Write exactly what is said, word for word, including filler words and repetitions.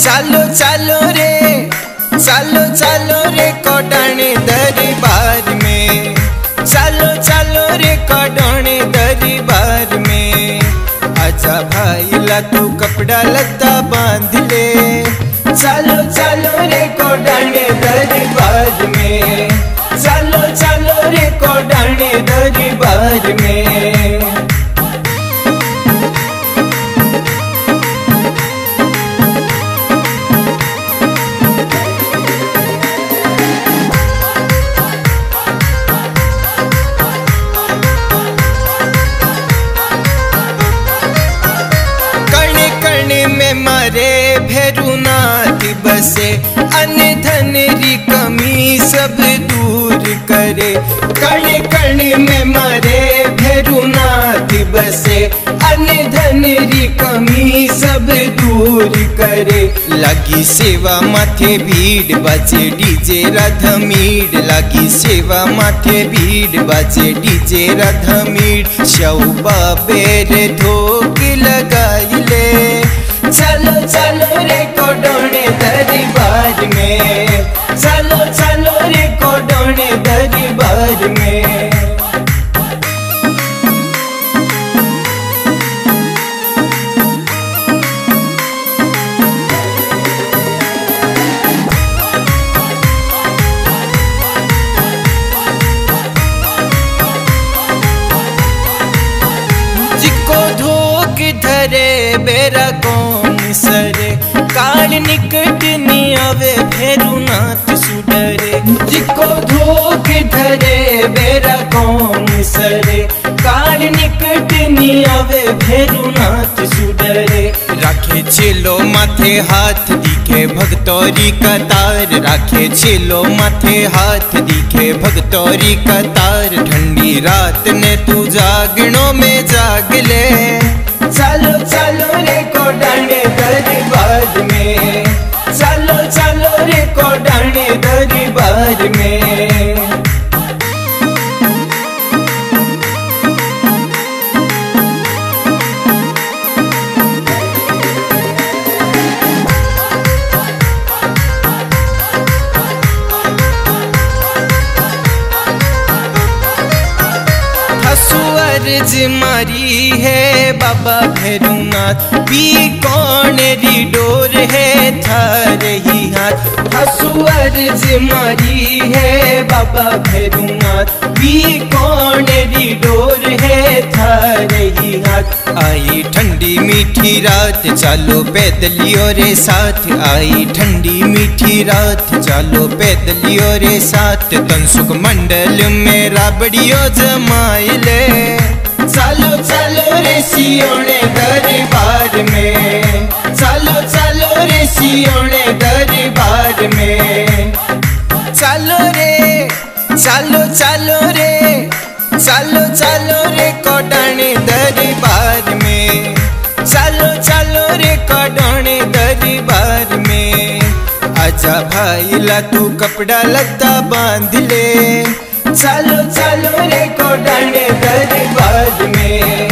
चालो चालो रे चालो चालो रे कोडाने दरबार में, चालो चालो रे कोडाने दरबार में। आजा भाई ला तू कपड़ा लत्ता बांध ले, चालो चालो रे कोडाने दरबार में, चालो चालो रे कोडाने दरबार में। में मारे भैरुनाथ बसे, अन्न धन री कमी सब दूर करे। कण कण में मारे भैरुनाथ बसे, अन्न धन री कमी सब दूर करे। लगी सेवा माथे भीड़ बाजे डीजे राधा मीड़, लगी सेवा माथे भीड़ बाजे डीजे राधा मीड़। शौबा बेर धोक लगाई ले, चलो चलो रे कोडाने दरबार में, चलो चलो रे कोडाने दरबार में। जिको धोक धरे बेरा कौन सरे, काल निकट नहीं आवे भैरुनाथ सुडरे। जिको धोख धरे बेरा कौन सरे, काल निकट नहीं आवे भैरुनाथ सुडरे। राखे चेलो माथे हाथ दिखे भगतौरी कतार, राखे चेलो माथे हाथ दिखे भगतौरी कतार। ठंडी रात ने तू जागणों में जाग ले, चलो चलो रे कोडाने दरबार में, चलो चलो रे कोडाने दरबार में। अर्ज मारी है बाबा भैरुनाथ, भी कौन री डोर है थार ही हाथ। हसु अर्ज मारी है बाबा भैरुनाथ, भी कौन री डोर है थार ही हाथ। आई ठंडी मीठी रात चालो पैदलियों रे साथ, आई ठंडी मीठी रात चालो पैदलियों रे साथ। तनसुख मंडल में राबड़ियों जमाई ले, चलो चलो रे सियोने दरबार में, चलो चलो रे सियोने दरबार में। चलो रे चलो चलो रे चलो चलो रे कोडाने दरबार में, चलो चलो रे कोडाने दरबार में। आजा भाई ला तू कपड़ा लत्ता बांध ले, चलो चलो रे कोडाने दरबार में।